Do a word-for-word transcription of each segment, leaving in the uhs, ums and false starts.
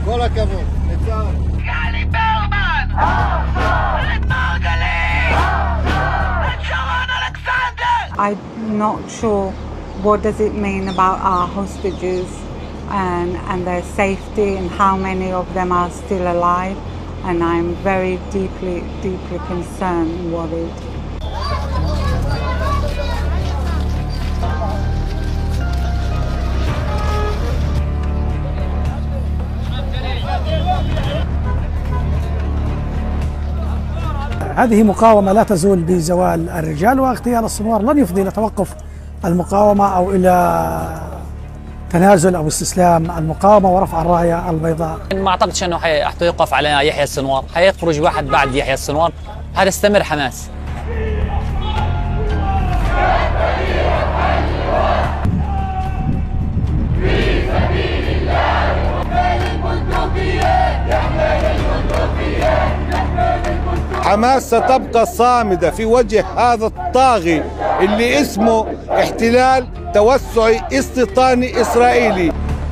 כל הכבוד, לצה"ל. גלי ברמן! את מרגלית! את שרון אלכסנדר! I'm not sure what does it mean about our hostages and, and their safety and how many of them are still alive, and I'm very deeply, deeply concerned and worried. هذه مقاومة لا تزول بزوال الرجال، واغتيال السنوار لن يفضي إلى توقف المقاومة أو إلى تنازل أو استسلام المقاومة ورفع الراية البيضاء. ما أعتقدش أنه حيوقف على يحيى السنوار، حيخرج واحد بعد يحيى السنوار، هتستمر حماس. حماس ستبقى صامدة في وجه هذا الطاغي اللي اسمه احتلال توسعي استيطاني إسرائيلي.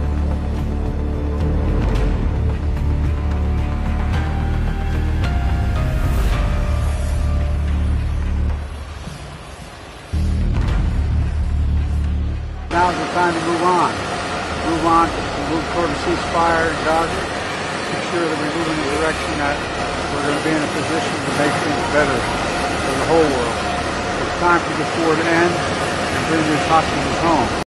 Now's the time to move on. Move on, move toward a ceasefire in Gaza. Make sure that we move in the direction that we're going to be in a position to make things better for the whole world. It's time for this war to end and bring these hostages home.